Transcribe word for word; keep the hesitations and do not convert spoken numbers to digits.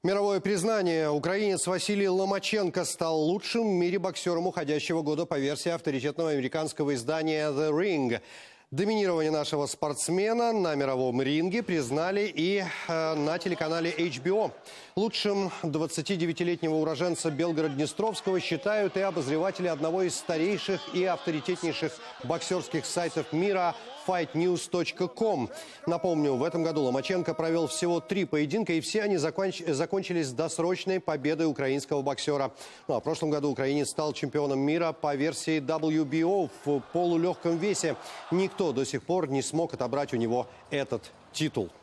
Мировое признание. Украинец Василий Ломаченко стал лучшим в мире боксером уходящего года по версии авторитетного американского издания The Ring. Доминирование нашего спортсмена на мировом ринге признали и э, на телеканале эйч би о. Лучшим двадцатидевятилетнего уроженца Белгород-Днестровского считают и обозреватели одного из старейших и авторитетнейших боксерских сайтов мира файт ньюс точка ком. Напомню, в этом году Ломаченко провел всего три поединка, и все они законч... закончились досрочной победой украинского боксера. Ну, а в прошлом году украинец стал чемпионом мира по версии дабл ю би о в полулегком весе. Никто до сих пор не смог отобрать у него этот титул.